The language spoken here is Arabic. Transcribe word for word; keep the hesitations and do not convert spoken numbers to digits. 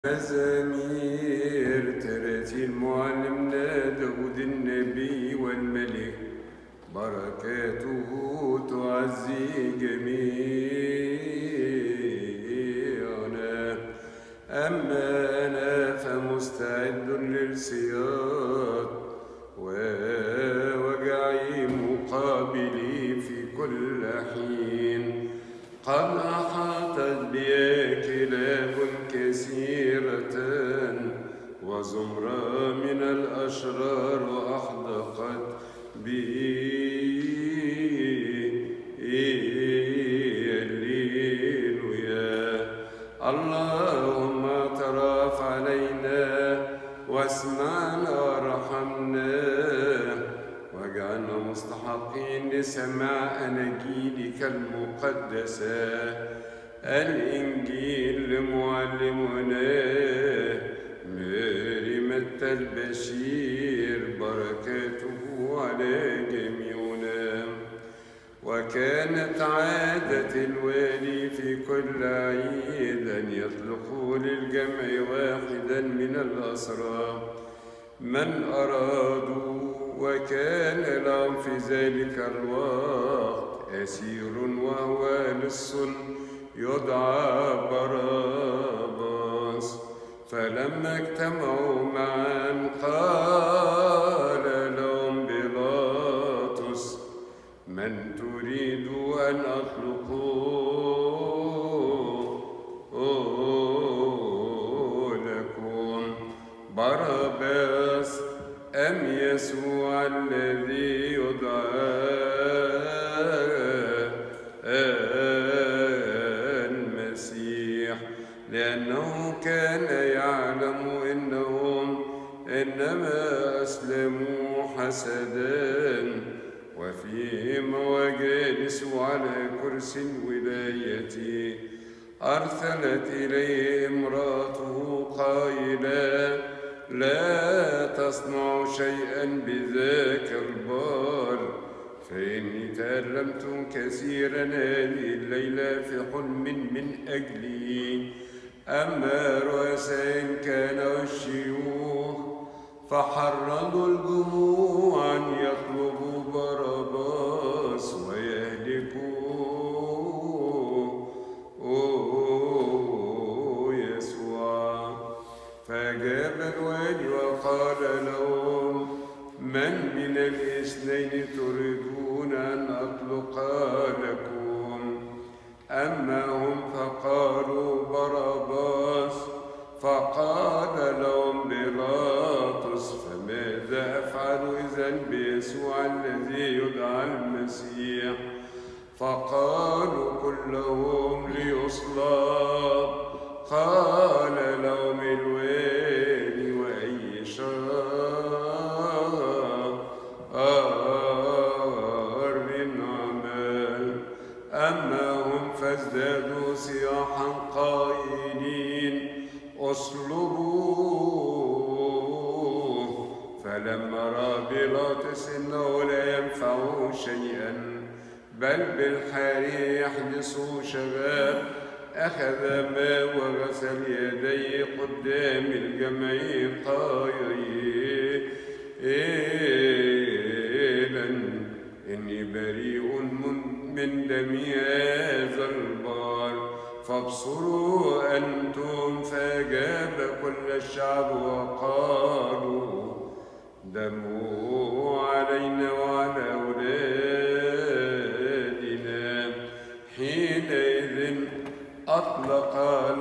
مزامير تراتيل معلمنا داود النبي والملك، بركاته تعزي جميعنا. أما أنا فمستعد للصياد، ووجعي مقابلي في كل حين. قد أحاطت بي كلاب كثيرة، وزمرة من الأشرار أحدقت بي. هللويا. اللهم تراف علينا واسمعنا وارحمنا، واجعلنا مستحقين لسماع أناجيلك المقدسة. الإنجيل لمعلمنا مريمة البشير، بركاته على جميعنا. وكانت عادة الوالي في كل عيد أن يطلقوا للجمع واحدا من الأسرى من أرادوا، وكان لهم في ذلك الوقت أسير وهو لص يدعى باراباس. فلما اجتمعوا معا قال لهم بيلاطس: من تريد أن أطلقه لكم، باراباس أم يسوع الذي يدعى المسيح؟ لأنه كان يعلم إنهم إنما أسلموا حسدا. وفيما وجالس على كرسي الولاية أرسلت إليه امرأته قائلة: لا تصنع شيئا بذاك البار، فإني تألمت كثيرا هذه الليلة في حلم من أجلي. أما رؤساء كانوا الشيوخ فحرضوا الجموع أن يطلبوا باراباس ويهلكوا يسوع. فأجاب الوالي وقال لهم: من من الاثنين تريدون أن أطلق لكم؟ أما هم فقالوا باراباس. فقال لهم بيلاطس: فماذا أفعل إذن بيسوع الذي يدعى المسيح؟ فقالوا كلهم ليصلب. قال لهم الوالي: وأي شر عمل؟ أما هم فازدادوا صياحا قائلين: اصلبوه. فلما رأى بيلاطس إنه لا ينفعه شيئا، بل بالحري يحدثه شباب، أخذ ماء وغسل يديه قدام الجمع قائلا: إني بريء من دم هذا البار، فابصروا أنتم. فأجاب كل الشعب وقالوا: دمه علينا وعلى أولادنا. حينئذ أطلق